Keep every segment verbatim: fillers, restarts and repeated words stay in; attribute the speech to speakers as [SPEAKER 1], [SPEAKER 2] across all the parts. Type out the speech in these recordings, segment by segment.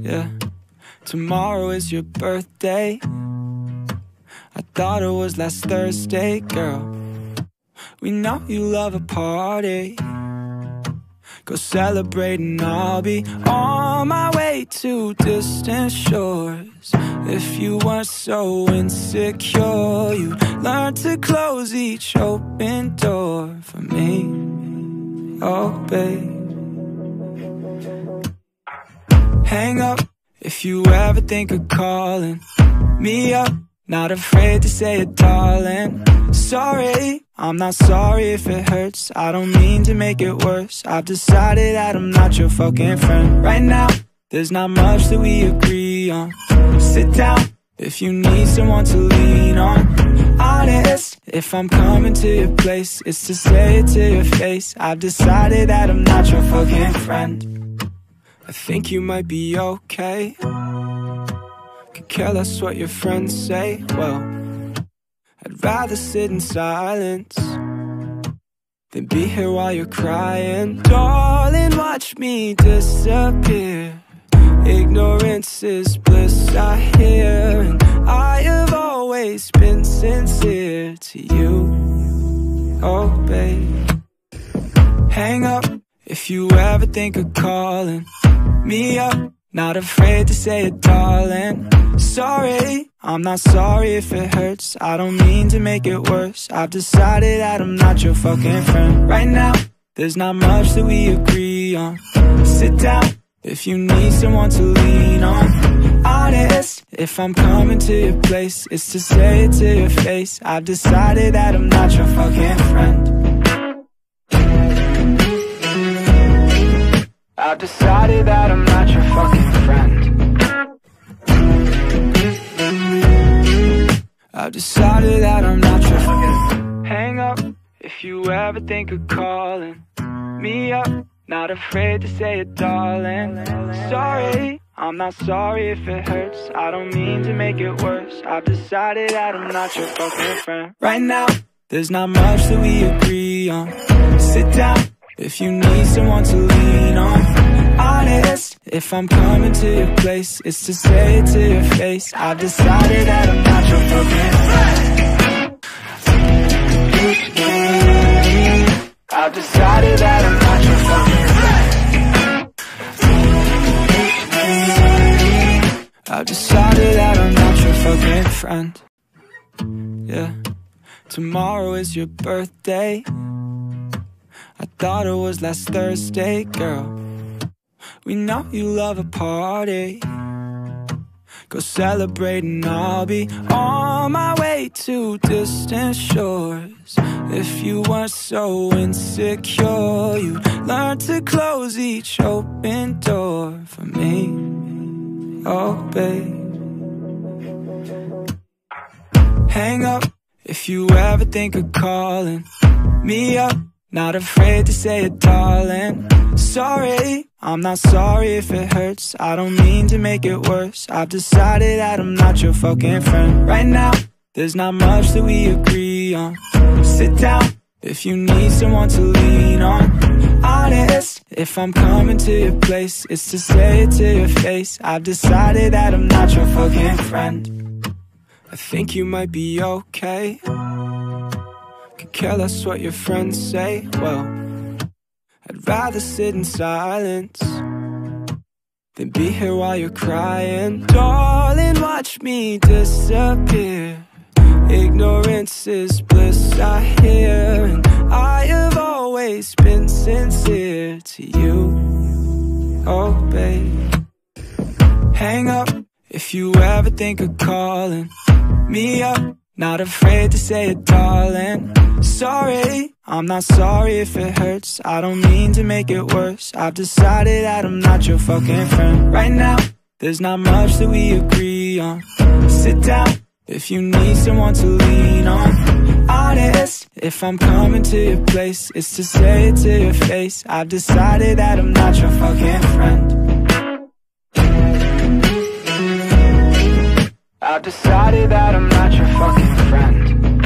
[SPEAKER 1] Yeah, tomorrow is your birthday. I thought it was last Thursday, girl. We know you love a party. Go celebrate and I'll be on my way to distant shores. If you weren't so insecure, you learned to close each open door for me. Oh, babe. Hang up if you ever think of calling me up. Not afraid to say it, darling. Sorry, I'm not sorry if it hurts. I don't mean to make it worse. I've decided that I'm not your fucking friend. Right now, there's not much that we agree on. Sit down if you need someone to lean on. Honest, if I'm coming to your place, it's to say it to your face. I've decided that I'm not your fucking friend. I think you might be okay. Could care less what your friends say. Well, I'd rather sit in silence than be here while you're crying. Darling, watch me disappear. Ignorance is bliss, I hear. And I have always been sincere to you. Oh, babe. Hang up if you ever think of calling me up. Not afraid to say it, darling. Sorry, I'm not sorry if it hurts. I don't mean to make it worse. I've decided that I'm not your fucking friend. Right now, there's not much that we agree on. Sit down if you need someone to lean on. Honest, if I'm coming to your place, it's to say it to your face. I've decided that I'm not your fucking friend. I've decided that I'm not your fucking friend. I've decided that I'm not your fucking. Hang up if you ever think of calling me up. Not afraid to say it, darling. Sorry, I'm not sorry if it hurts. I don't mean to make it worse. I've decided that I'm not your fucking friend. Right now, there's not much that we agree on. Sit down if you need someone to lean on. Honest, if I'm coming to your place, it's to say it to your face. I've decided that I'm not your fucking friend. I've decided that I'm not your fucking friend. I've decided that I'm not your fucking friend. Yeah, tomorrow is your birthday. I thought it was last Thursday, girl. We know you love a party. Go celebrate and I'll be on my way to distant shores. If you weren't so insecure, you learned to close each open door for me. Oh, babe. Hang up if you ever think of calling me up. Not afraid to say it, darling. Sorry, I'm not sorry if it hurts. I don't mean to make it worse. I've decided that I'm not your fucking friend. Right now, there's not much that we agree on. Sit down if you need someone to lean on. Honest, if I'm coming to your place, it's to say it to your face. I've decided that I'm not your fucking friend. I think you might be okay. Could care less what your friends say. Well, I'd rather sit in silence than be here while you're crying. Darling, watch me disappear. Ignorance is bliss, I hear. And I have always been sincere to you. Oh, babe. Hang up if you ever think of calling me up. Not afraid to say it, darling. Sorry, I'm not sorry if it hurts. I don't mean to make it worse. I've decided that I'm not your fucking friend. Right now, there's not much that we agree on. Sit down if you need someone to lean on. Honest, if I'm coming to your place, it's to say it to your face. I've decided that I'm not your fucking friend. I've decided that I'm not your fucking friend.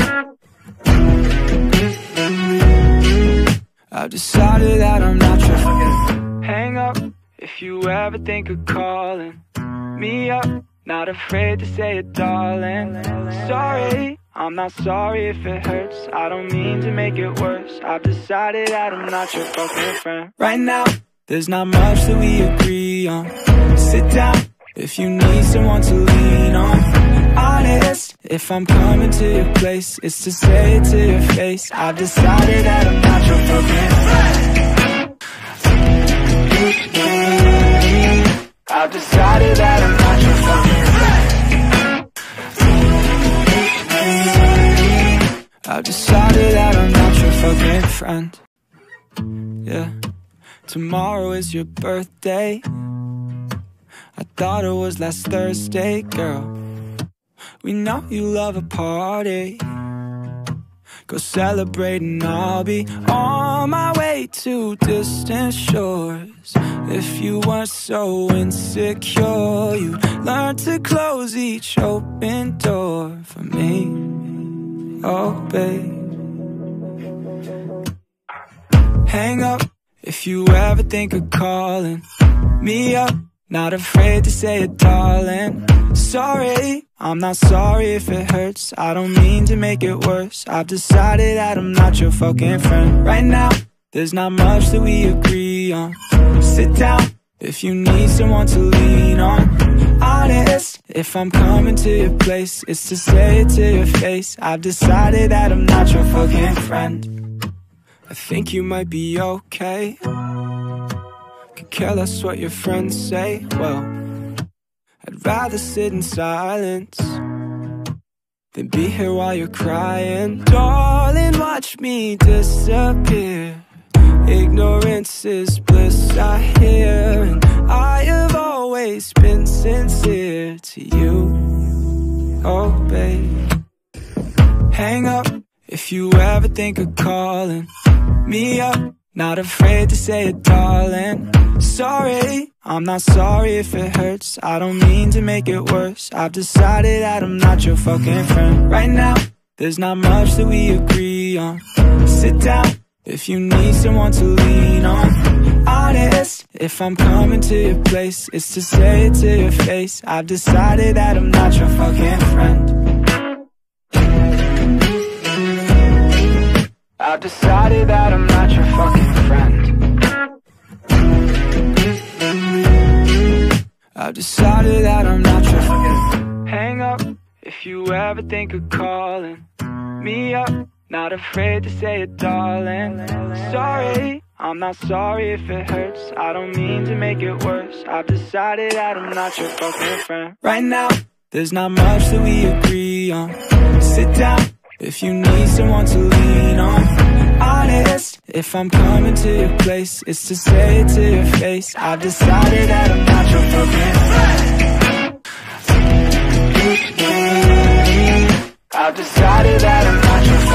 [SPEAKER 1] I've decided that I'm not your fucking. Hang up if if you ever think of calling me up, not afraid to say it, darling. Sorry, I'm not sorry if it hurts. I don't mean to make it worse. I've decided that I'm not your fucking friend. Right now, there's not much that we agree on. Sit down if you need someone to lean on. Honest, if I'm coming to your place, it's to say it to your face. I've decided that I'm not your fucking friend. I've decided that I'm not your fucking friend. I've decided that I'm not your fucking friend. Yeah. Tomorrow is your birthday. I thought it was last Thursday, girl. We know you love a party. Go celebrate and I'll be on my way to distant shores. If you weren't so insecure, you learned to close each open door for me. Oh, babe. Hang up if you ever think of calling me up, not afraid to say it, darling. Sorry, I'm not sorry if it hurts. I don't mean to make it worse. I've decided that I'm not your fucking friend. Right now, there's not much that we agree on. Sit down if you need someone to lean on. Honest, if I'm coming to your place, it's to say it to your face. I've decided that I'm not your fucking friend. I think you might be okay. Could care less what your friends say. Well, I'd rather sit in silence than be here while you're crying. Darling, watch me disappear. Ignorance is bliss, I hear. And I have always been sincere to you. Oh, babe. Hang up if you ever think of calling me up, not afraid to say it, darling. Sorry, I'm not sorry if it hurts. I don't mean to make it worse. I've decided that I'm not your fucking friend. Right now, there's not much that we agree on. Sit down if you need someone to lean on. Honest, if I'm coming to your place, it's to say it to your face. I've decided that I'm not your fucking friend. I've decided that I'm not your fucking friend. I've decided that I'm not your fucking. Hang up if you ever think of calling me up, not afraid to say it, darling. Sorry, I'm not sorry if it hurts. I don't mean to make it worse. I've decided that I'm not your fucking friend. Right now, there's not much that we agree on. Sit down if you need someone to lean on. Honest, if I'm coming to your place, it's to say it to your face. I've decided that I'm not your fucking friend. I've decided that I'm not your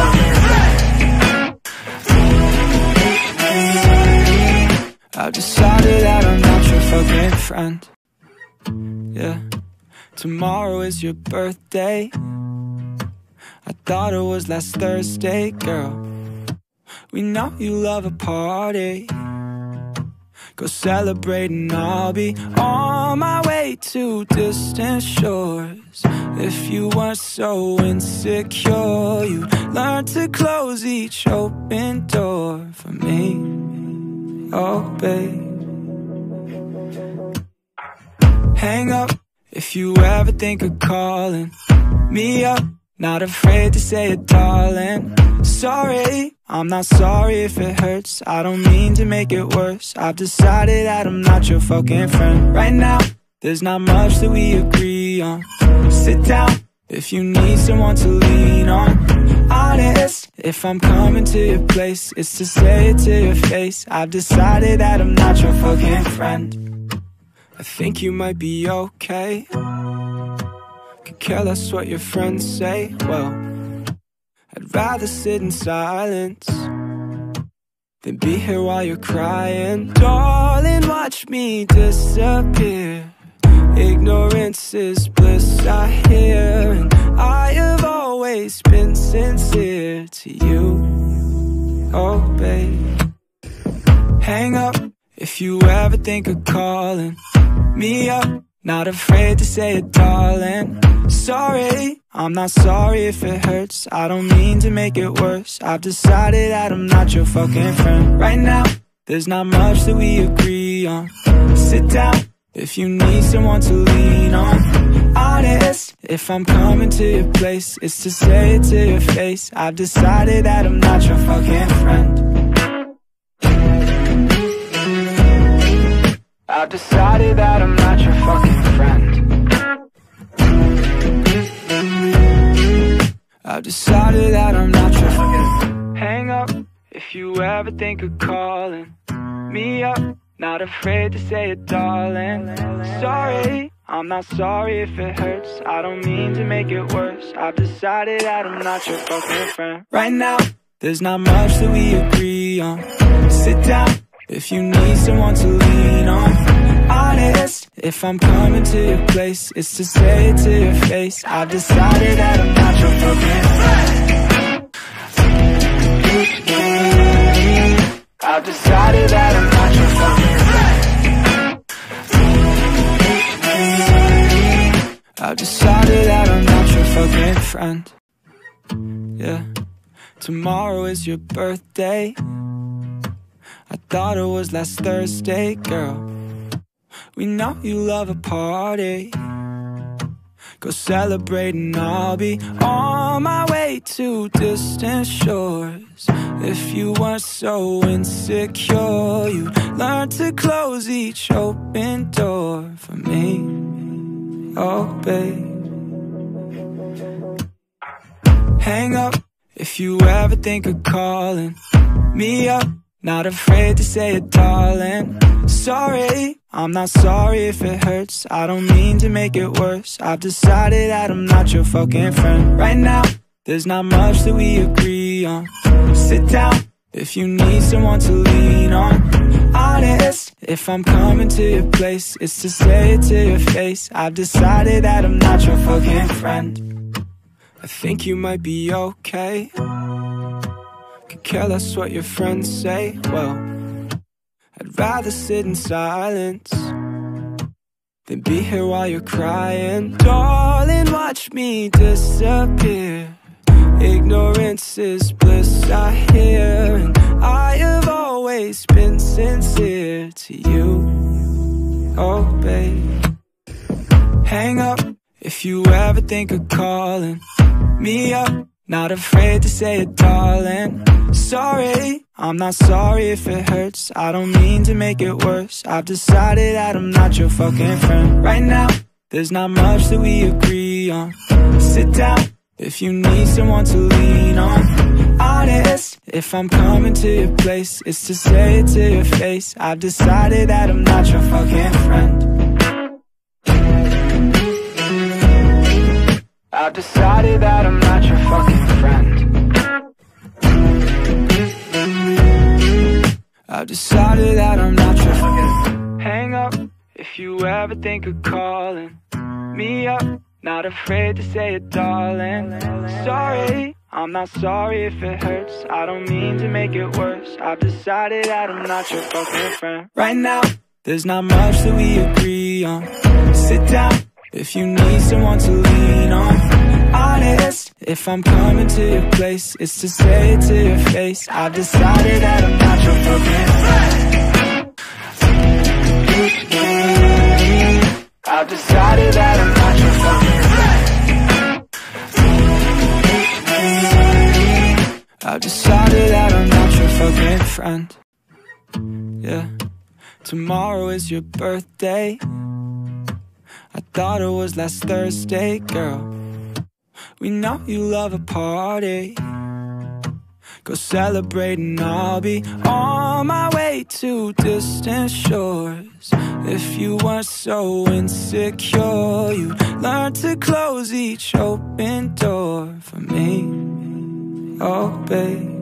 [SPEAKER 1] fucking friend. I've decided that I'm not your fucking friend. Yeah. Tomorrow is your birthday. I thought it was last Thursday, girl. We know you love a party. Go celebrate and I'll be on my way to distant shores. If you weren't so insecure, you learned to close each open door for me. Oh, babe. Hang up if you ever think of calling me up, not afraid to say it, darling. Sorry, I'm not sorry if it hurts. I don't mean to make it worse. I've decided that I'm not your fucking friend. Right now, there's not much that we agree on. Sit down if you need someone to lean on. Honest, if I'm coming to your place, it's to say it to your face. I've decided that I'm not your fucking friend. I think you might be okay. Could care less what your friends say. Well, I'd rather sit in silence than be here while you're crying. Darling, watch me disappear. Ignorance is bliss, I hear. And I have always been sincere to you. Oh, babe. Hang up if you ever think of calling me up, not afraid to say it, darling. Sorry, I'm not sorry if it hurts. I don't mean to make it worse. I've decided that I'm not your fucking friend. Right now, there's not much that we agree on. Sit down if you need someone to lean on. Honest, if I'm coming to your place, it's to say it to your face. I've decided that I'm not your fucking friend. I've decided that I'm not your fucking friend. I've decided that I'm not your fucking. Hang up if you ever think of calling me up, not afraid to say it, darling. Sorry, I'm not sorry if it hurts. I don't mean to make it worse. I've decided that I'm not your fucking friend. Right now, there's not much that we agree on. Sit down if you need someone to lean on. Honest, if I'm coming to your place, it's to say it to your face. I've decided that I'm not your fucking friend. I've decided that I'm not your fucking friend. I've decided that I'm not your fucking friend. Yeah, tomorrow is your birthday. I thought it was last Thursday, girl. We know you love a party. Go celebrate and I'll be on my way to distant shores. If you weren't so insecure, you learned to close each open door for me. Oh, babe. Hang up if you ever think of calling me up, not afraid to say it, darling. Sorry, I'm not sorry if it hurts. I don't mean to make it worse. I've decided that I'm not your fucking friend. Right now, there's not much that we agree on. Sit down if you need someone to lean on. Honest, if I'm coming to your place, it's to say it to your face. I've decided that I'm not your fucking friend. I think you might be okay. Could care less what your friends say. Well, I'd rather sit in silence than be here while you're crying. Darling, watch me disappear. Ignorance is bliss, I hear. And I have always been sincere to you. Oh, babe. Hang up if you ever think of calling me up, not afraid to say it, darling. Sorry, I'm not sorry if it hurts. I don't mean to make it worse. I've decided that I'm not your fucking friend. Right now, there's not much that we agree on. Sit down if you need someone to lean on. Honest, if I'm coming to your place, it's to say it to your face. I've decided that I'm not your fucking friend. I've decided that I'm not your fucking friend. I've decided that I'm not your fucking. Hang up if you ever think of calling me up, not afraid to say it, darling. Sorry, I'm not sorry if it hurts. I don't mean to make it worse. I've decided that I'm not your fucking friend. Right now, there's not much that we agree on. Sit down if you need someone to lean on. Honest, if I'm coming to your place, it's to say it to your face. I've decided that I'm not your fucking friend. I've decided that I'm not your fucking friend. I've decided that I'm not your fucking friend. Yeah, tomorrow is your birthday. I thought it was last Thursday, girl. We know you love a party. Go celebrate and I'll be on my way to distant shores. If you weren't so insecure, you learned to close each open door for me. Oh, babe.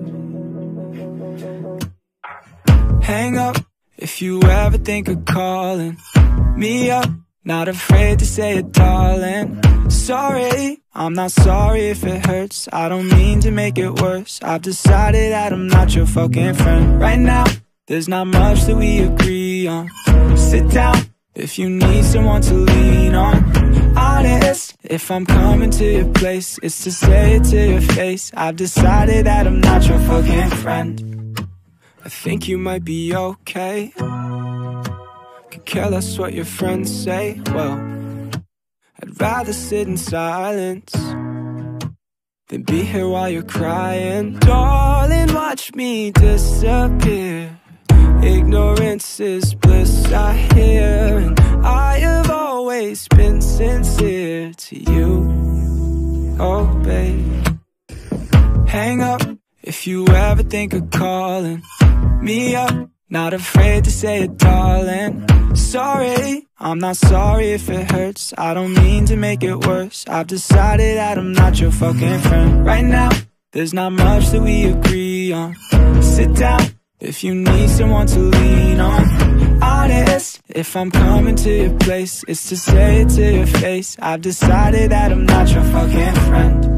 [SPEAKER 1] Hang up if you ever think of calling me up, not afraid to say it, darling. Sorry, I'm not sorry if it hurts. I don't mean to make it worse. I've decided that I'm not your fucking friend. Right now, there's not much that we agree on. Sit down if you need someone to lean on. Honest, if I'm coming to your place, it's to say it to your face. I've decided that I'm not your fucking friend. I think you might be okay. Could care less what your friends say. Well, I'd rather sit in silence than be here while you're crying. Darling, watch me disappear. Ignorance is bliss, I hear. And I have always been sincere to you, oh babe. Hang up if you ever think of calling me up. Not afraid to say it, darling. Sorry, I'm not sorry if it hurts. I don't mean to make it worse. I've decided that I'm not your fucking friend. Right now, there's not much that we agree on. Sit down if you need someone to lean on. Honest, if I'm coming to your place, it's to say it to your face. I've decided that I'm not your fucking friend.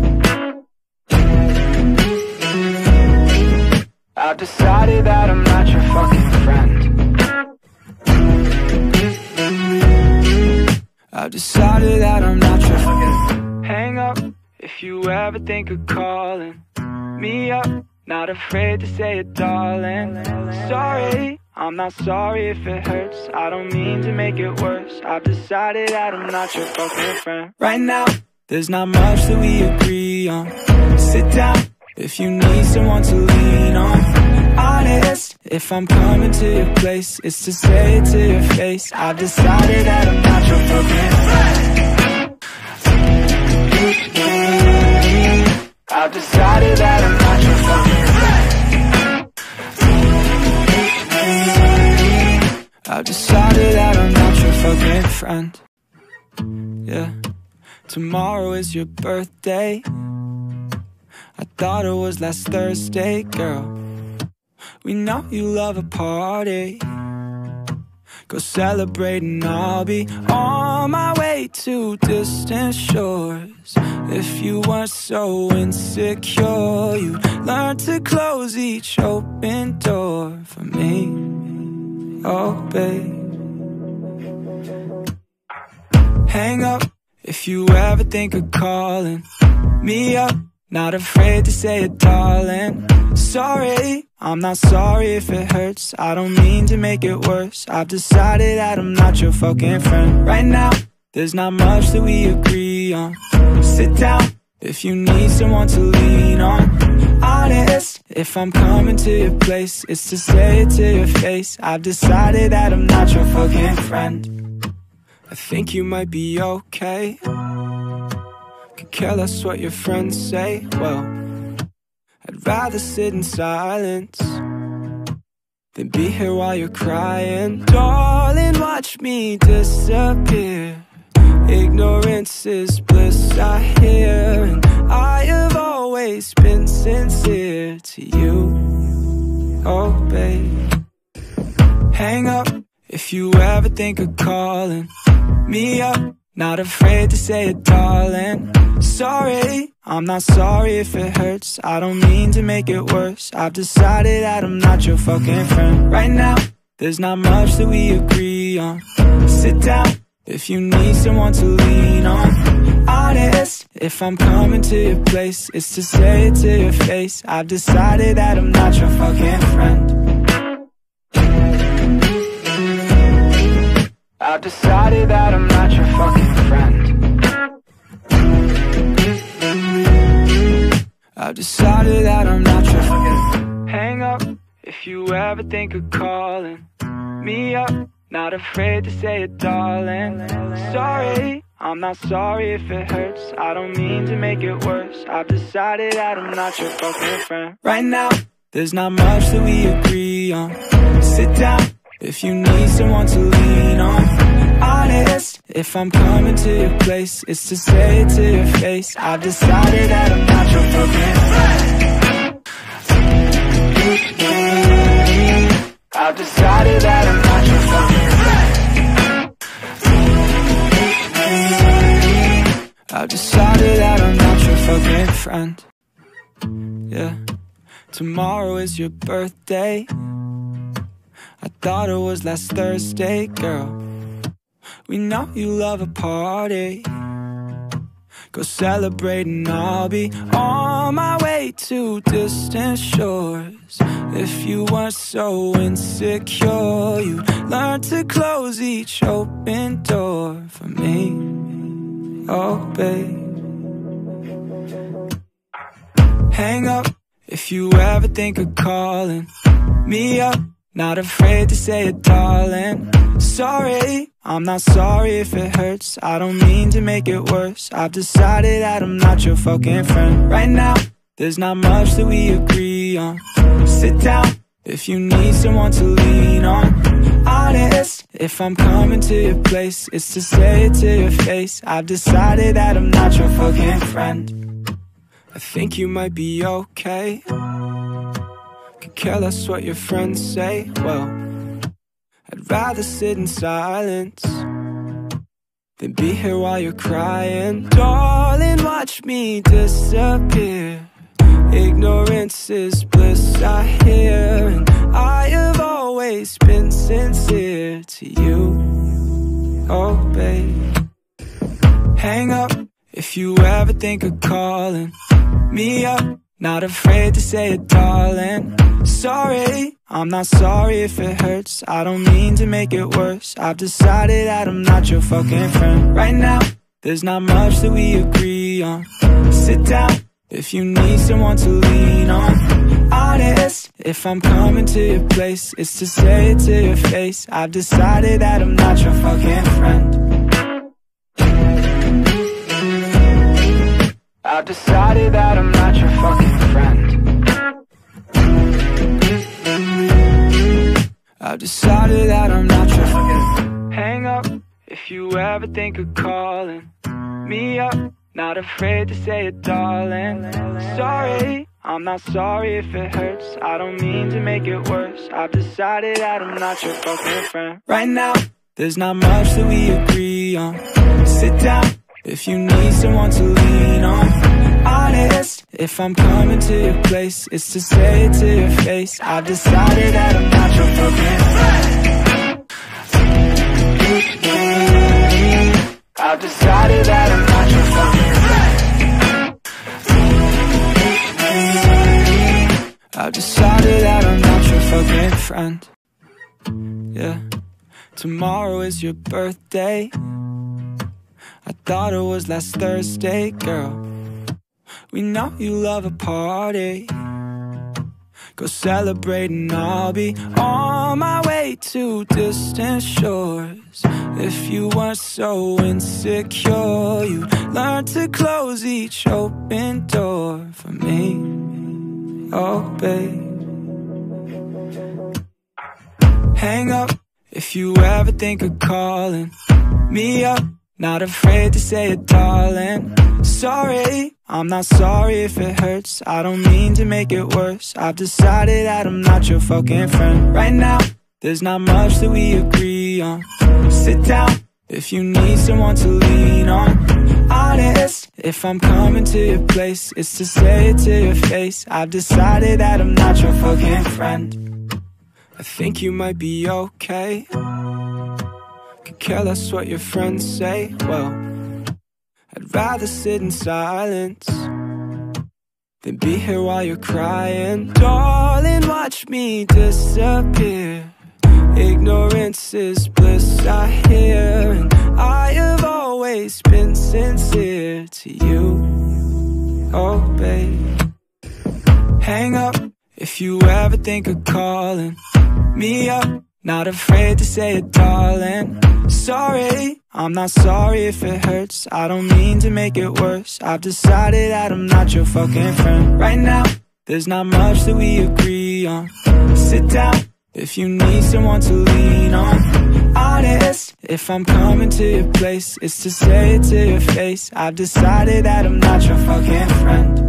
[SPEAKER 1] I've decided that I'm not your fucking friend. I've decided that I'm not your fucking. Hang up if you ever think of calling me up. Not afraid to say it, darling. Sorry, I'm not sorry if it hurts. I don't mean to make it worse. I've decided that I'm not your fucking friend. Right now, there's not much that we agree on. Sit down if you need someone to lean on. Honest, if I'm coming to your place, it's to say it to your face. I've decided that I'm not your fucking friend. I've decided that I'm not your fucking friend. I've decided that I'm not your fucking friend. Yeah, tomorrow is your birthday. I thought it was last Thursday, girl. We know you love a party. Go celebrate and I'll be on my way to distant shores. If you weren't so insecure, you learned to close each open door for me, oh babe. Hang up if you ever think of calling me up. Not afraid to say it, darling. Sorry, I'm not sorry if it hurts. I don't mean to make it worse. I've decided that I'm not your fucking friend. Right now, there's not much that we agree on. Sit down if you need someone to lean on. Honest, if I'm coming to your place, it's to say it to your face. I've decided that I'm not your fucking friend. I think you might be okay. Could care less what your friends say. Well, I'd rather sit in silence than be here while you're crying. Darling, watch me disappear. Ignorance is bliss, I hear. And I have always been sincere to you, oh babe. Hang up if you ever think of calling me up. Not afraid to say it, darling. Sorry, I'm not sorry if it hurts. I don't mean to make it worse. I've decided that I'm not your fucking friend. Right now, there's not much that we agree on. Sit down if you need someone to lean on. Honest, if I'm coming to your place, it's to say it to your face. I've decided that I'm not your fucking friend. I've decided that I'm not your fucking friend. I've decided that I'm not your fucking. Hang up if you ever think of calling me up. Not afraid to say it, darling. Sorry, I'm not sorry if it hurts. I don't mean to make it worse. I've decided that I'm not your fucking friend. Right now, there's not much that we agree on. Sit down if you need someone to lean on. Honest, if I'm coming to your place, it's to say it to your face. I've decided that I'm not your fucking friend. I've decided that I'm not your fucking friend. I've decided that I'm not your fucking friend. Yeah, tomorrow is your birthday. I thought it was last Thursday, girl. We know you love a party. Go celebrate and I'll be on my way to distant shores. If you weren't so insecure, you learned to close each open door for me. Oh, babe. Hang up if you ever think of calling me up. Not afraid to say it, darling. Sorry, I'm not sorry if it hurts. I don't mean to make it worse. I've decided that I'm not your fucking friend. Right now, there's not much that we agree on. Sit down if you need someone to lean on. Honest, if I'm coming to your place, it's to say it to your face. I've decided that I'm not your fucking friend. I think you might be okay. Could care less what your friends say. Well, I'd rather sit in silence than be here while you're crying. Darling, watch me disappear. Ignorance is bliss, I hear. And I have always been sincere to you. Oh, babe. Hang up if you ever think of calling me up. Not afraid to say it, darling. Sorry, I'm not sorry if it hurts. I don't mean to make it worse. I've decided that I'm not your fucking friend. Right now, there's not much that we agree on. Sit down if you need someone to lean on. Honest, if I'm coming to your place, it's to say it to your face. I've decided that I'm not your fucking friend. I've decided that I'm not your fucking friend. I've decided that I'm not your fucking. Hang up if you ever think of calling me up. Not afraid to say it, darling. Sorry, I'm not sorry if it hurts. I don't mean to make it worse. I've decided that I'm not your fucking friend. Right now, there's not much that we agree on. Sit down if you need someone to lean on. Honest, if I'm coming to your place, it's to say it to your face. I've decided that I'm not your fucking friend. I've decided that I'm not your fucking friend. I've decided that I'm not your fucking friend. Yeah, tomorrow is your birthday. I thought it was last Thursday, girl. We know you love a party. Go celebrate and I'll be on my way to distant shores. If you weren't so insecure, you learned to close each open door for me. Oh, babe. Hang up if you ever think of calling me up. Not afraid to say it, darling. Sorry, I'm not sorry if it hurts. I don't mean to make it worse. I've decided that I'm not your fucking friend. Right now, there's not much that we agree on. Sit down if you need someone to lean on. Honest, if I'm coming to your place, it's to say it to your face. I've decided that I'm not your fucking friend. I think you might be okay. Could care less what your friends say. Well, I'd rather sit in silence than be here while you're crying. Darling, watch me disappear. Ignorance is bliss, I hear. And I have always been sincere to you. Oh, babe. Hang up if you ever think of calling me up. Not afraid to say it, darling. Sorry, I'm not sorry if it hurts. I don't mean to make it worse. I've decided that I'm not your fucking friend. Right now, there's not much that we agree on. Sit down if you need someone to lean on. Honest, if I'm coming to your place, it's to say it to your face. I've decided that I'm not your fucking friend.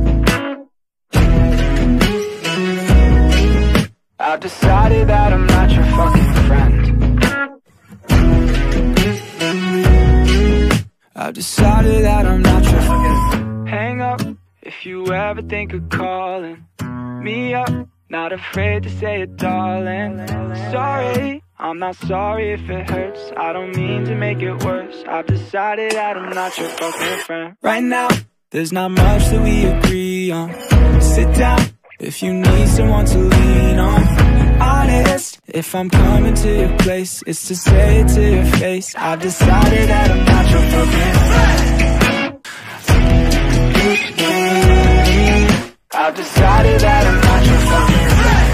[SPEAKER 1] I've decided that I'm not your fucking friend. I've decided that I'm not your fucking. Hang up if you ever think of calling me up. not afraid to say it, darling. Sorry, I'm not sorry if it hurts. I don't mean to make it worse. I've decided that I'm not your fucking friend. Right now, there's not much that we agree on. Sit down if you need someone to lean on. Honest, if I'm coming to your place, it's to say it to your face. I've decided that I'm not your fucking friend. I've decided that I'm not your fucking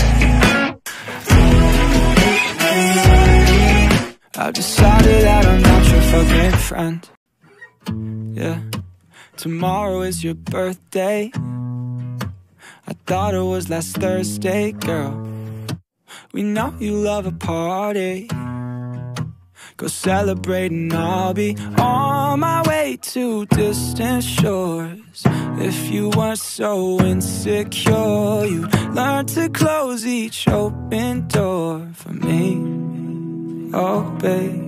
[SPEAKER 1] friend. I've decided that I'm not your fucking friend. Yeah. Tomorrow is your birthday. I thought it was last Thursday, girl. We know you love a party. Go celebrate and I'll be on my way to distant shores. If you weren't so insecure, you learned to close each open door for me. Oh, babe.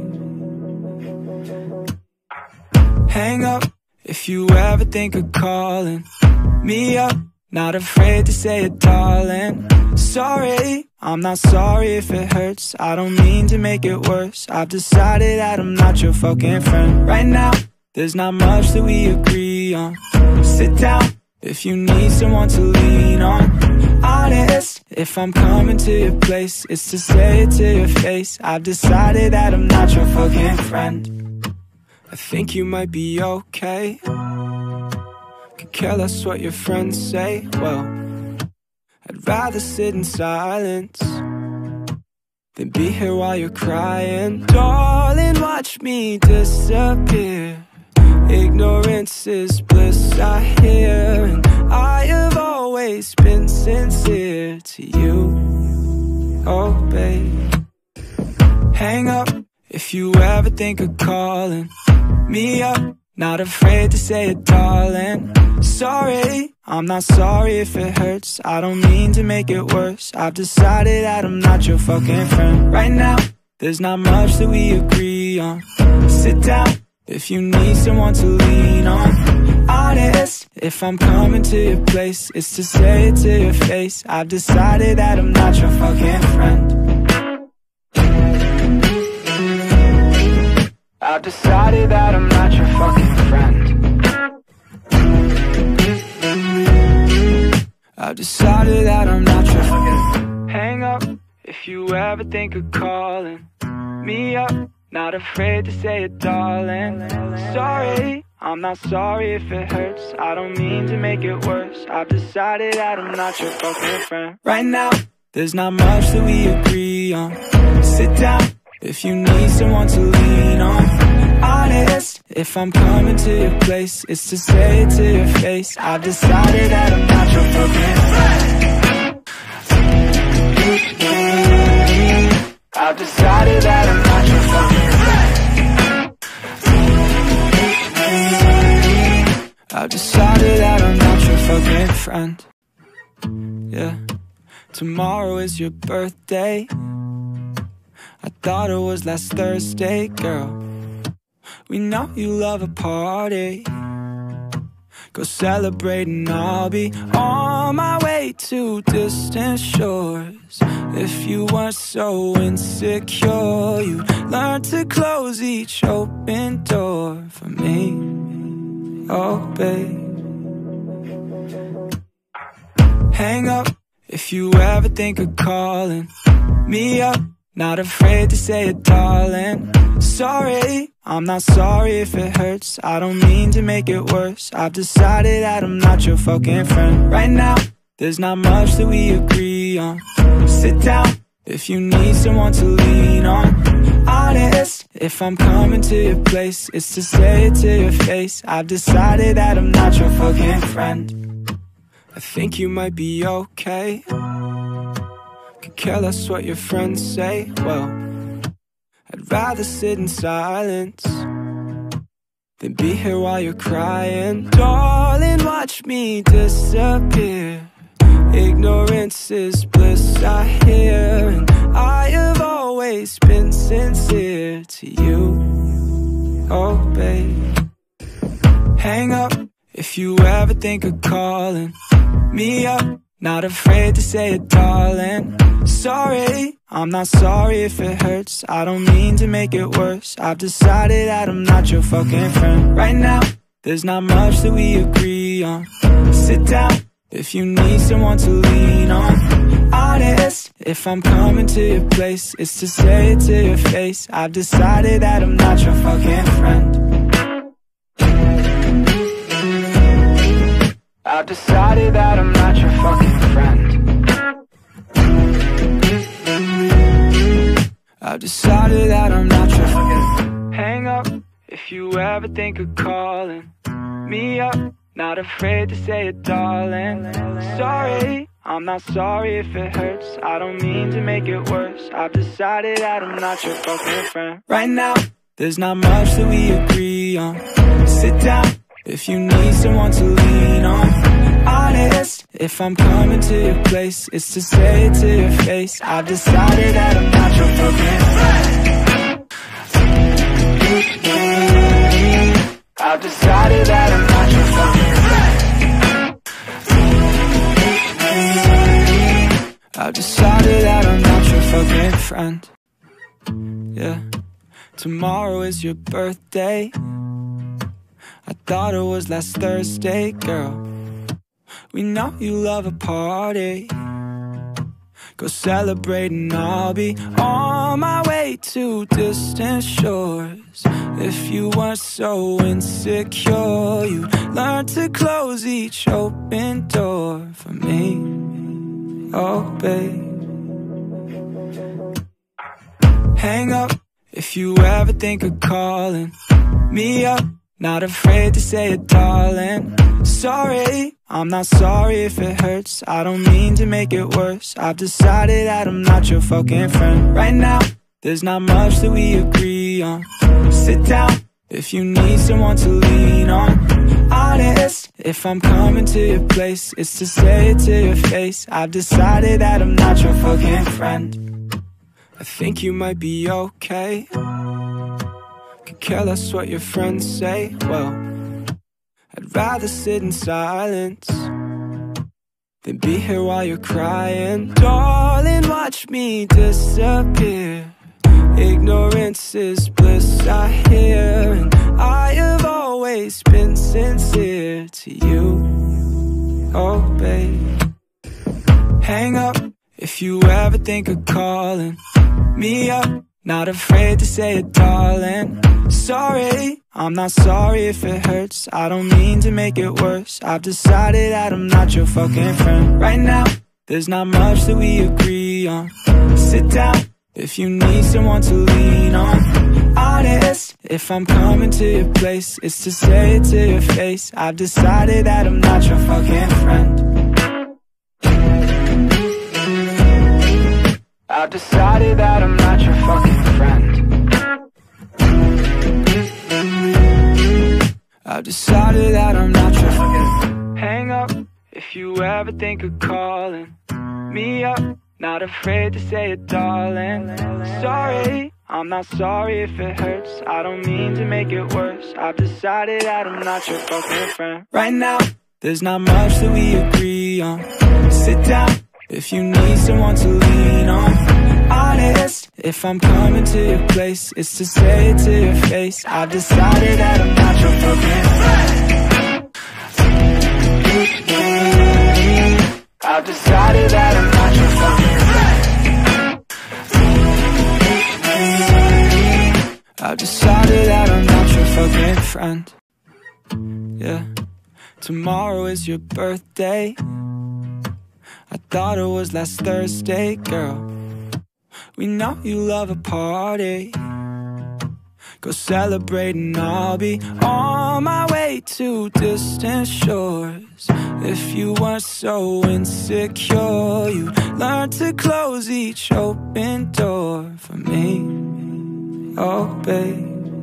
[SPEAKER 1] Hang up if you ever think of calling me up. Not afraid to say it, darling. Sorry, I'm not sorry if it hurts. I don't mean to make it worse. I've decided that I'm not your fucking friend. Right now, there's not much that we agree on. Sit down if you need someone to lean on. Honest, if I'm coming to your place, it's to say it to your face. I've decided that I'm not your fucking friend. I think you might be okay. Could care less what your friends say. Well, I'd rather sit in silence than be here while you're crying. Darling, watch me disappear. Ignorance is bliss, I hear. And I have always been sincere to you. Oh, babe. Hang up if you ever think of calling me up. Not afraid to say it, darling. Sorry, I'm not sorry if it hurts. I don't mean to make it worse. I've decided that I'm not your fucking friend. Right now, there's not much that we agree on. Sit down if you need someone to lean on. Honest, if I'm coming to your place, it's to say it to your face. I've decided that I'm not your fucking friend. I've decided that I'm not your fucking friend. I've decided that I'm not your fucking. Hang up if you ever think of calling me up. Not afraid to say it, darling. Sorry, I'm not sorry if it hurts. I don't mean to make it worse. I've decided that I'm not your fucking friend. Right now, there's not much that we agree on. Sit down if you need someone to lean on. Honest, if I'm coming to your place, it's to say it to your face. I've decided that I'm not your fucking friend. I've decided that I'm not your fucking friend. I've decided that I'm not your fucking friend. Yeah. Tomorrow is your birthday. I thought it was last Thursday, girl. We know you love a party. Go celebrate and I'll be on my way to distant shores. If you weren't so insecure, you learned to close each open door for me. Oh, babe. Hang up if you ever think of calling me up. Not afraid to say it, darling. Sorry, I'm not sorry if it hurts. I don't mean to make it worse. I've decided that I'm not your fucking friend. Right now, there's not much that we agree on. Sit down if you need someone to lean on. Honest, if I'm coming to your place, it's to say it to your face. I've decided that I'm not your fucking friend. I think you might be okay. Could care less what your friends say. Well, I'd rather sit in silence than be here while you're crying. Darling, watch me disappear. Ignorance is bliss, I hear. And I have always been sincere to you. Oh, babe. Hang up if you ever think of calling me up. not afraid to say it, darling. Sorry, I'm not sorry if it hurts. I don't mean to make it worse. I've decided that I'm not your fucking friend. Right now, there's not much that we agree on. Sit down if you need someone to lean on. Honest, if I'm coming to your place, it's to say it to your face. I've decided that I'm not your fucking friend. I've decided that I'm not your fucking friend. I've decided that I'm not your fucking. Hang up if you ever think of calling me up, not afraid to say it, darling. Sorry, I'm not sorry if it hurts. I don't mean to make it worse. I've decided that I'm not your fucking friend. Right now, there's not much that we agree on. Sit down if you need someone to lean on. Honest, if I'm coming to your place, it's to say it to your face. I've decided that I'm not your fucking friend. I've decided that I'm not your fucking friend. I've decided that I'm not your fucking friend. Yeah, tomorrow is your birthday. I thought it was last Thursday, girl. We know you love a party. Go celebrate and I'll be on my way to distant shores. If you weren't so insecure, you learned to close each open door for me. Oh, babe. Hang up if you ever think of calling me up, not afraid to say it, darling. Sorry, I'm not sorry if it hurts. I don't mean to make it worse. I've decided that I'm not your fucking friend. Right now, there's not much that we agree on. Sit down if you need someone to lean on. Honest, if I'm coming to your place, it's to say it to your face. I've decided that I'm not your fucking friend. I think you might be okay. Could care less what your friends say. Well, I'd rather sit in silence than be here while you're crying. Darling, watch me disappear. Ignorance is bliss, I hear. And I have always been sincere to you. Oh, babe. Hang up if you ever think of calling me up, not afraid to say it, darling. Sorry, I'm not sorry if it hurts. I don't mean to make it worse. I've decided that I'm not your fucking friend. Right now, there's not much that we agree on. Sit down if you need someone to lean on. Honest, if I'm coming to your place, it's to say it to your face. I've decided that I'm not your fucking friend. I've decided that I'm not your fucking friend. I've decided that I'm not your fucking. Hang up if you ever think of calling me up, not afraid to say it, darling. Sorry, I'm not sorry if it hurts. I don't mean to make it worse. I've decided that I'm not your fucking friend. Right now, there's not much that we agree on. Sit down if you need someone to lean on. Honest, if I'm coming to your place, it's to say it to your face. I've decided that I'm not your fucking friend. I've decided that I'm not your fucking friend. I've decided that I'm not your fucking friend. Yeah, tomorrow is your birthday. I thought it was last Thursday, girl. We know you love a party. Go celebrate and I'll be on my way to distant shores. If you weren't so insecure, you learned to close each open door for me. Oh, babe.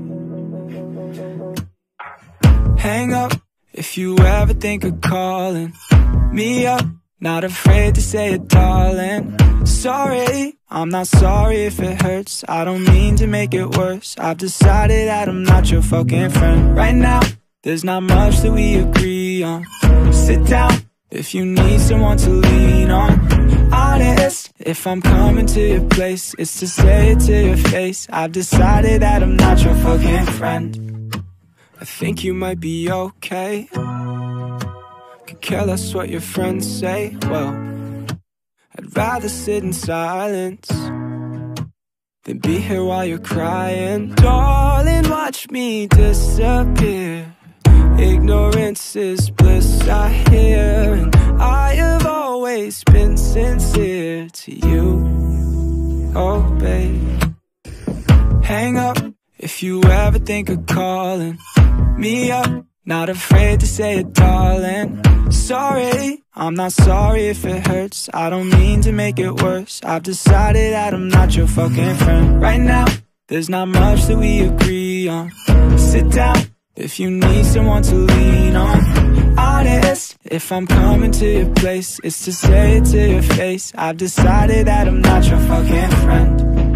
[SPEAKER 1] Hang up if you ever think of calling me up, not afraid to say it, darling. Sorry, I'm not sorry if it hurts. I don't mean to make it worse. I've decided that I'm not your fucking friend. Right now, there's not much that we agree on. Sit down if you need someone to lean on. Honest, if I'm coming to your place, it's to say it to your face. I've decided that I'm not your fucking friend. I think you might be okay. Could care less what your friends say. Well, I'd rather sit in silence than be here while you're crying. Darling, watch me disappear. Ignorance is bliss, I hear. And I have always been sincere to you, oh babe. Hang up if you ever think of calling me up. Not afraid to say it, darling. Sorry, I'm not sorry if it hurts. I don't mean to make it worse. I've decided that I'm not your fucking friend. Right now, there's not much that we agree on. Sit down if you need someone to lean on. Honest, if I'm coming to your place, it's to say it to your face. I've decided that I'm not your fucking friend.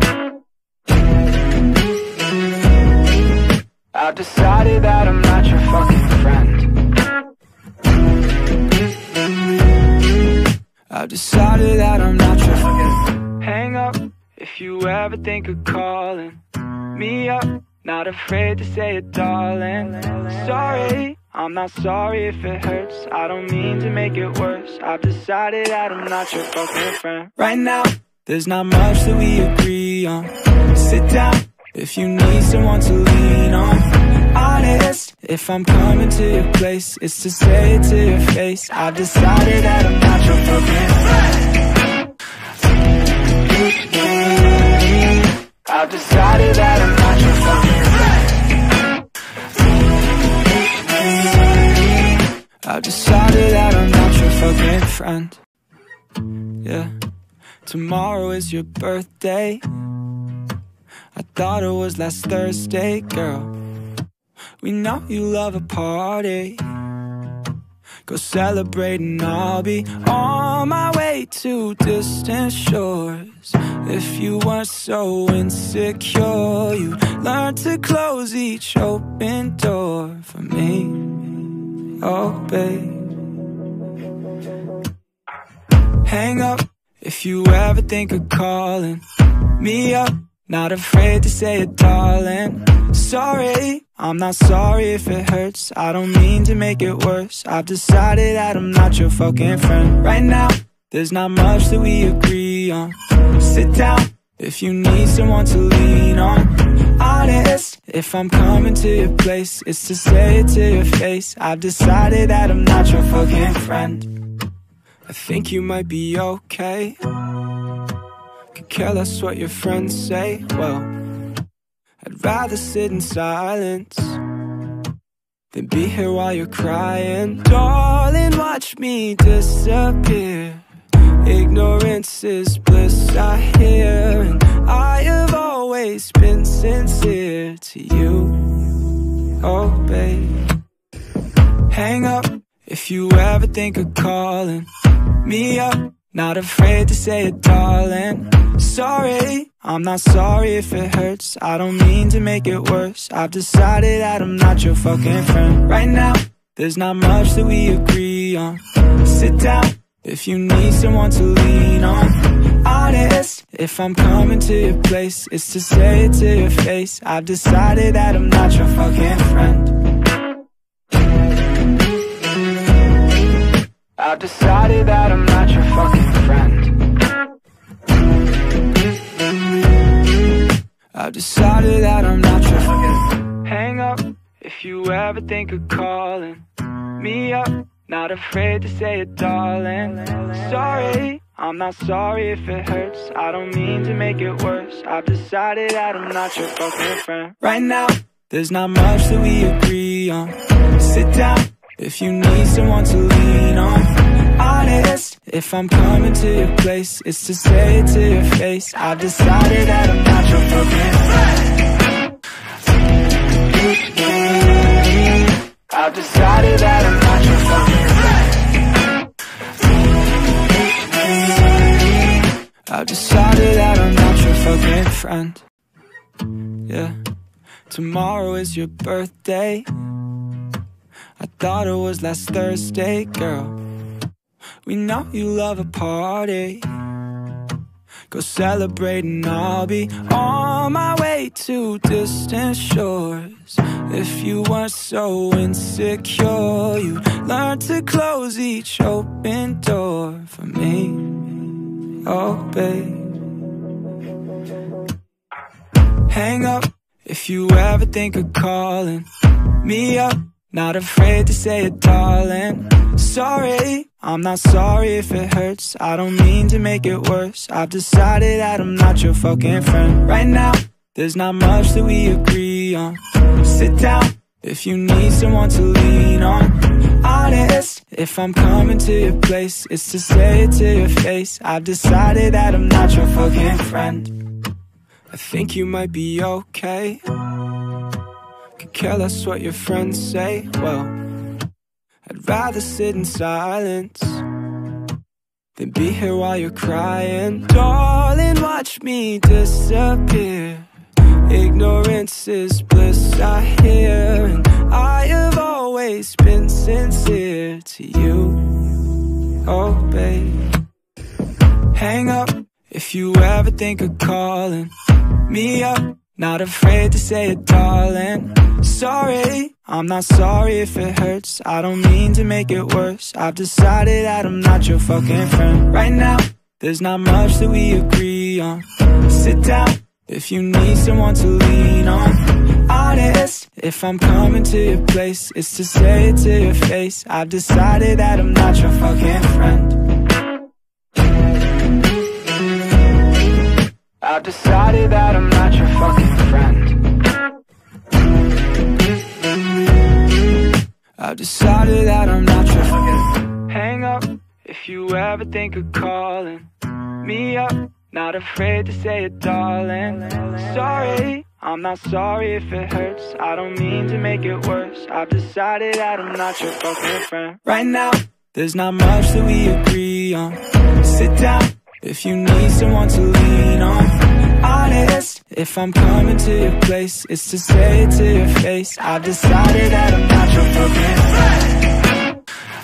[SPEAKER 1] I've decided that I'm not your fucking friend. I've decided that I'm not your fucking. Hang up if you ever think of calling me up. Not afraid to say it, darling. Sorry, I'm not sorry if it hurts. I don't mean to make it worse. I've decided that I'm not your fucking friend. Right now, there's not much that we agree on. Sit down if you need someone to lean on. Honest, if I'm coming to your place, it's to say it to your face. I've decided that I'm not your fucking friend. I've decided that I'm not your fucking friend. I've decided that I'm not your fucking friend. Yeah, tomorrow is your birthday. I thought it was last Thursday, girl. We know you love a party. Go celebrate and I'll be on my way to distant shores. If you weren't so insecure, you'd learn to close each open door for me, oh babe. Hang up if you ever think of calling me up. Not afraid to say it, darling. Sorry, I'm not sorry if it hurts. I don't mean to make it worse. I've decided that I'm not your fucking friend. Right now, there's not much that we agree on. Sit down if you need someone to lean on. Honest, if I'm coming to your place, it's to say it to your face. I've decided that I'm not your fucking friend. I think you might be okay. Could care less what your friends say. Well, I'd rather sit in silence than be here while you're crying. Darling, watch me disappear. Ignorance is bliss, I hear. And I have always been sincere to you, oh babe. Hang up if you ever think of calling me up. Not afraid to say it, darling. Sorry, I'm not sorry if it hurts. I don't mean to make it worse. I've decided that I'm not your fucking friend. Right now, there's not much that we agree on. Sit down if you need someone to lean on. Honest, if I'm coming to your place, it's to say it to your face. I've decided that I'm not your fucking friend. I've decided that I'm not your fucking friend. I've decided that I'm not your fucking. Hang up if you ever think of calling me up. Not afraid to say it, darling. Sorry, I'm not sorry if it hurts. I don't mean to make it worse. I've decided that I'm not your fucking friend. Right now, there's not much that we agree on. Sit down if you need someone to lean on. Honest, if I'm coming to your place, it's to say it to your face. I've decided that I'm not your fucking friend. I've decided that I'm not your fucking friend. I've decided that I'm not your fucking friend. Yeah, tomorrow is your birthday. I thought it was last Thursday, girl. We know you love a party. Go celebrate and I'll be on my way to distant shores. If you weren't so insecure, you learned to close each open door for me. Oh, babe. Hang up if you ever think of calling me up. Not afraid to say it, darling. Sorry, I'm not sorry if it hurts. I don't mean to make it worse. I've decided that I'm not your fucking friend. Right now, there's not much that we agree on. Sit down if you need someone to lean on. Honest, if I'm coming to your place, it's to say it to your face. I've decided that I'm not your fucking friend. I think you might be okay. Could care less what your friends say. Well, I'd rather sit in silence than be here while you're crying. Darling, watch me disappear. Ignorance is bliss, I hear. And I have always been sincere to you. Oh, babe. Hang up if you ever think of calling me up. Not afraid to say it, darling. Sorry, I'm not sorry if it hurts. I don't mean to make it worse. I've decided that I'm not your fucking friend. Right now, there's not much that we agree on. Sit down if you need someone to lean on. Honest, if I'm coming to your place, it's to say it to your face. I've decided that I'm not your fucking friend. I've decided that I'm not your fucking friend. I've decided that I'm not your fucking. Hang up if you ever think of calling me up. Not afraid to say it, darling. Sorry, I'm not sorry if it hurts. I don't mean to make it worse. I've decided that I'm not your fucking friend. Right now, there's not much that we agree on. Sit down if you need someone to lean on. Honest, if I'm coming to your place, it's to say it to your face. I've decided that I'm not your fucking friend.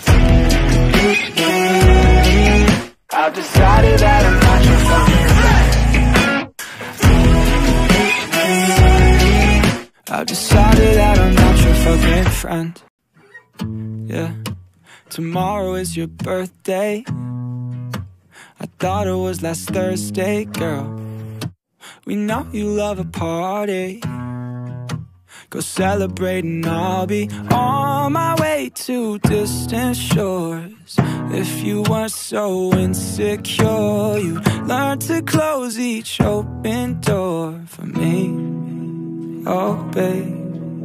[SPEAKER 1] I've decided that I'm not your fucking friend. I've decided that I'm not your fucking friend. Yeah, tomorrow is your birthday. I thought it was last Thursday, girl. We know you love a party. Go celebrate and I'll be on my way to distant shores. If you weren't so insecure, you learned to close each open door for me. Oh, babe.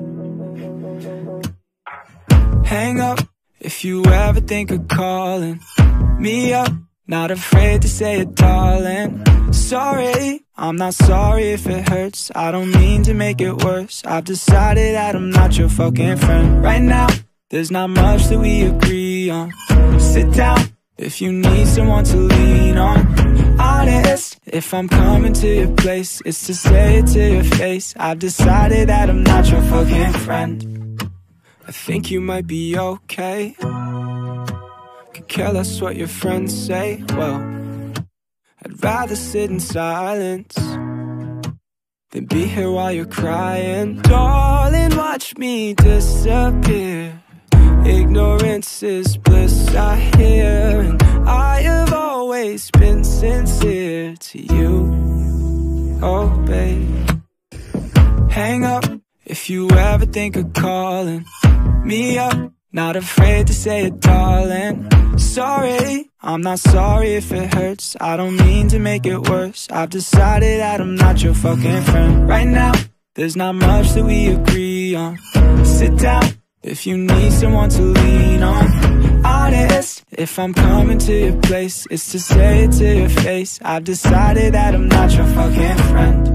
[SPEAKER 1] Hang up if you ever think of calling me up. Not afraid to say it, darling. Sorry, I'm not sorry if it hurts. I don't mean to make it worse. I've decided that I'm not your fucking friend. Right now, there's not much that we agree on. Sit down if you need someone to lean on. Honest, if I'm coming to your place, it's to say it to your face. I've decided that I'm not your fucking friend. I think you might be okay. Could care less what your friends say. Well, I'd rather sit in silence than be here while you're crying. Darling, watch me disappear. Ignorance is bliss, I hear. And I have always been sincere to you. Oh, babe. Hang up if you ever think of calling me up. Not afraid to say it, darling. Sorry, I'm not sorry if it hurts. I don't mean to make it worse. I've decided that I'm not your fucking friend. Right now, there's not much that we agree on. Sit down if you need someone to lean on. Honest, if I'm coming to your place, it's to say it to your face. I've decided that I'm not your fucking friend.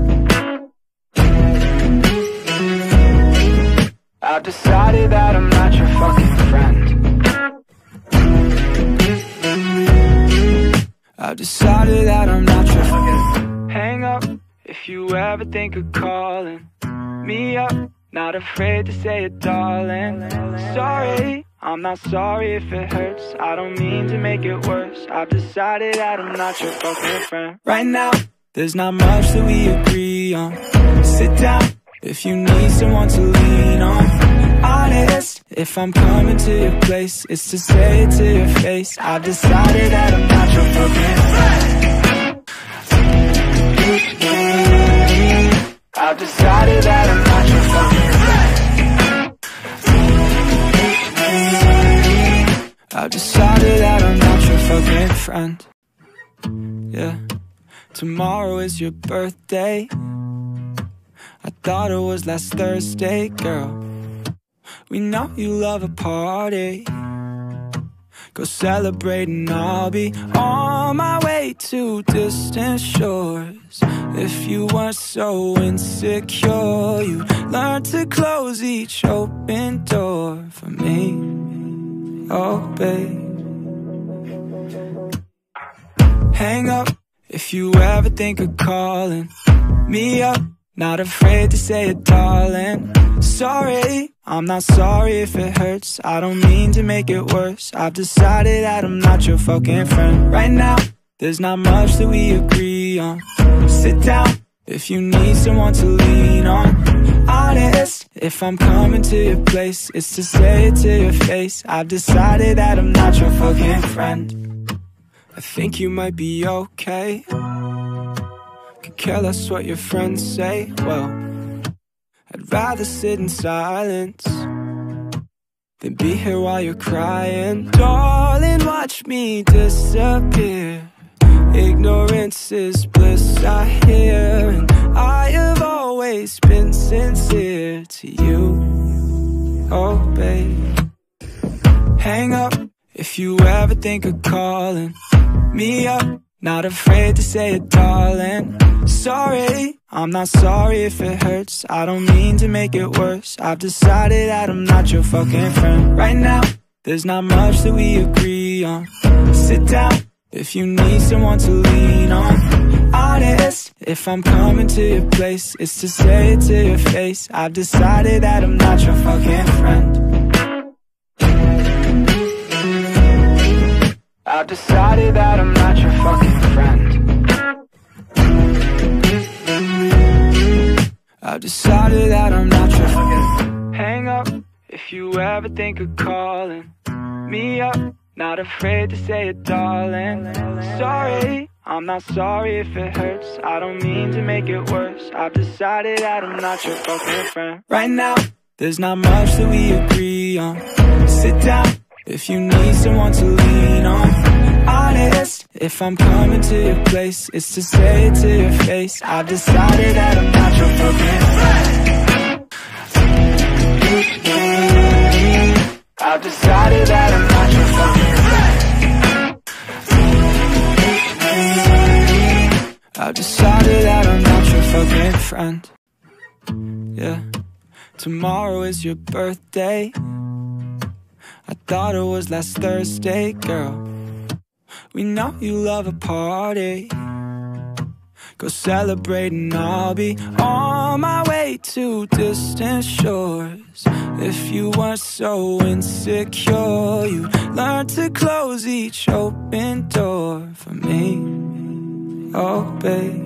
[SPEAKER 1] I've decided that I'm not your fucking friend. I've decided that I'm not your fucking. Hang up if you ever think of calling me up. Not afraid to say it, darling. Sorry, I'm not sorry if it hurts, I don't mean to make it worse. I've decided that I'm not your fucking friend. Right now, there's not much that we agree on. Sit down if you need someone to lean on. Honest, if I'm coming to your place, it's to say it to your face. I've decided that I'm not your fucking friend. I've decided that I'm not your fucking friend. I've decided that I'm not your fucking friend. Yeah. Tomorrow is your birthday. I thought it was last Thursday, girl. We know you love a party. Go celebrate and I'll be on my way to distant shores. If you weren't so insecure, you learned to close each open door for me. Oh, babe. Hang up if you ever think of calling me up. Not afraid to say it, darling. Sorry, I'm not sorry if it hurts, I don't mean to make it worse. I've decided that I'm not your fucking friend. Right now, there's not much that we agree on. Sit down if you need someone to lean on. Honest, if I'm coming to your place, it's to say it to your face. I've decided that I'm not your fucking friend. I think you might be okay. Could care less what your friends say. Well, I'd rather sit in silence than be here while you're crying. Darling, watch me disappear. Ignorance is bliss, I hear. And I have always been sincere to you. Oh, babe. Hang up if you ever think of calling me up. Not afraid to say it, darling. Sorry, I'm not sorry if it hurts, I don't mean to make it worse. I've decided that I'm not your fucking friend. Right now, there's not much that we agree on. Sit down if you need someone to lean on. Honest, if I'm coming to your place, it's to say it to your face. I've decided that I'm not your fucking friend. I've decided that I'm not your fucking friend. I've decided that I'm not your fucking. Hang up if you ever think of calling me up. Not afraid to say it, darling. Sorry, I'm not sorry if it hurts, I don't mean to make it worse. I've decided that I'm not your fucking friend. Right now, there's not much that we agree on. Sit down if you need someone to lean on. Honest, if I'm coming to your place, it's to say it to your face. I've decided that I'm not your fucking friend. I've decided that I'm not your fucking friend. I've decided that I'm not your fucking friend. Yeah. Tomorrow is your birthday. I thought it was last Thursday, girl. We know you love a party. Go celebrate and I'll be on my way to distant shores. If you weren't so insecure, you learned to close each open door for me. Oh, babe.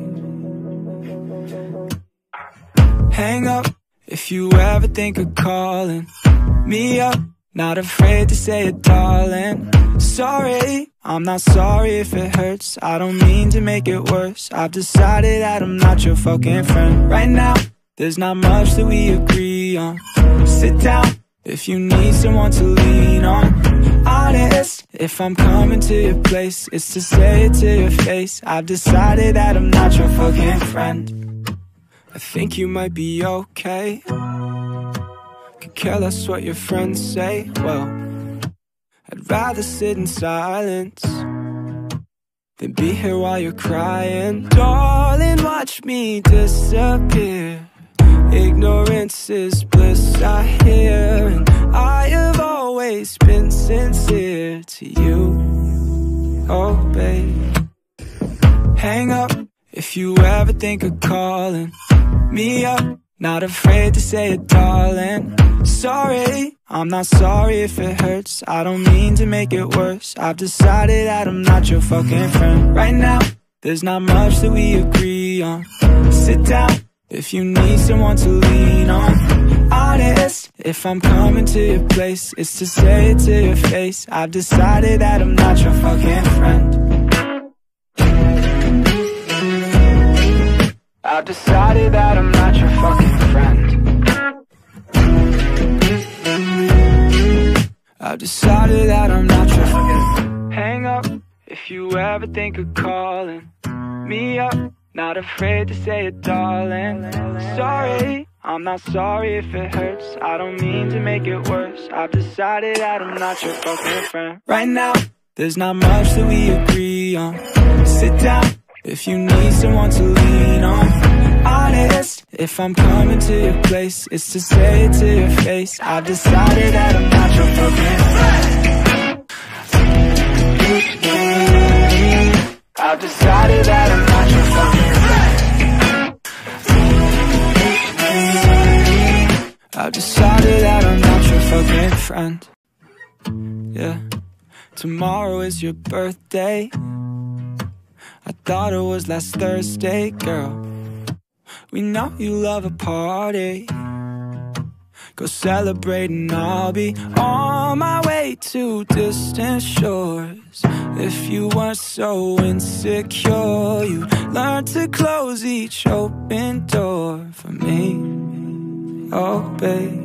[SPEAKER 1] Hang up if you ever think of calling me up. Not afraid to say it, darling. Sorry, I'm not sorry if it hurts, I don't mean to make it worse. I've decided that I'm not your fucking friend. Right now, there's not much that we agree on. Sit down if you need someone to lean on. Honest, if I'm coming to your place, it's to say it to your face. I've decided that I'm not your fucking friend. I think you might be okay. Could care less what your friends say. Well, I'd rather sit in silence than be here while you're crying. Darling, watch me disappear. Ignorance is bliss, I hear. And I have always been sincere to you. Oh, babe. Hang up if you ever think of calling me up. not afraid to say it, darling. Sorry, I'm not sorry if it hurts. I don't mean to make it worse. I've decided that I'm not your fucking friend. Right now, there's not much that we agree on. Sit down if you need someone to lean on. Honest, if I'm coming to your place, it's to say it to your face. I've decided that I'm not your fucking friend. I've decided that I'm not your fucking friend. I've decided that I'm not your fucking. Hang up if you ever think of calling me up, not afraid to say it, darling. Sorry, I'm not sorry if it hurts. I don't mean to make it worse. I've decided that I'm not your fucking friend. Right now, there's not much that we agree on. Sit down if you need someone to lean on. Honest, if I'm coming to your place, it's to say it to your face. I've decided that I'm not your fucking friend. I've decided that I'm not your fucking friend. I've decided that I'm not your fucking friend. Yeah, tomorrow is your birthday. I thought it was last Thursday, girl. We know you love a party. Go celebrate and I'll be on my way to distant shores. If you weren't so insecure, you learn to close each open door for me. Oh, babe.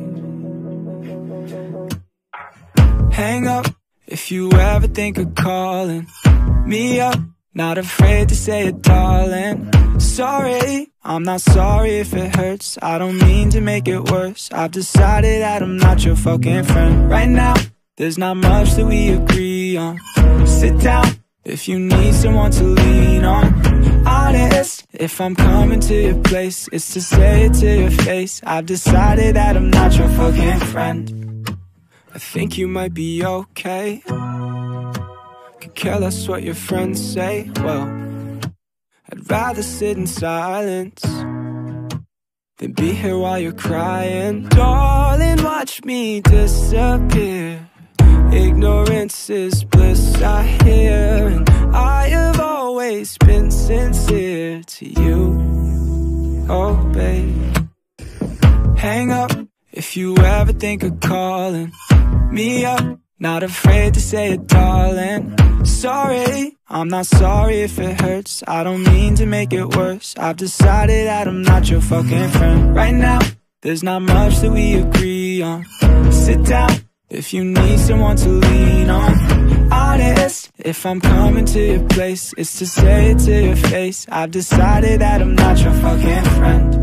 [SPEAKER 1] Hang up if you ever think of calling me up, not afraid to say it, darling. Sorry, I'm not sorry if it hurts. I don't mean to make it worse. I've decided that I'm not your fucking friend. Right now, there's not much that we agree on. Sit down if you need someone to lean on. Honest, if I'm coming to your place, it's to say it to your face. I've decided that I'm not your fucking friend. I think you might be okay. Could care less what your friends say. Well, I'd rather sit in silence than be here while you're crying. Darling, watch me disappear. Ignorance is bliss, I hear. And I have always been sincere to you. Oh, babe. Hang up if you ever think of calling me up, not afraid to say it, darling. Sorry, I'm not sorry if it hurts. I don't mean to make it worse. I've decided that I'm not your fucking friend. Right now, there's not much that we agree on. Sit down if you need someone to lean on. Honest, if I'm coming to your place, it's to say it to your face. I've decided that I'm not your fucking friend.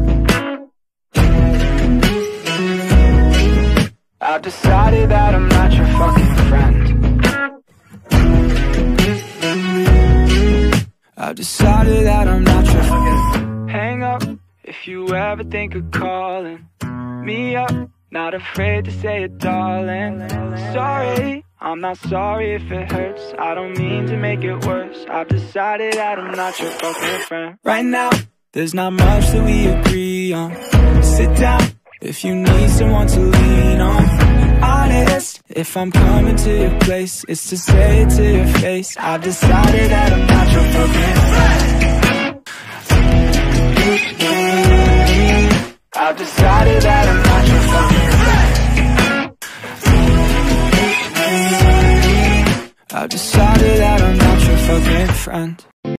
[SPEAKER 1] I've decided that I'm not your fucking friend. I've decided that I'm not your fucking. Hang up if you ever think of calling me up, not afraid to say it, darling. Sorry, I'm not sorry if it hurts. I don't mean to make it worse. I've decided that I'm not your fucking friend. Right now, there's not much that we agree on. Sit down if you need someone to lean on. Honest, if I'm coming to your place, it's to say it to your face. I've decided that I'm not your fucking friend. I've decided that I'm not your fucking friend. I've decided that I'm not your fucking friend.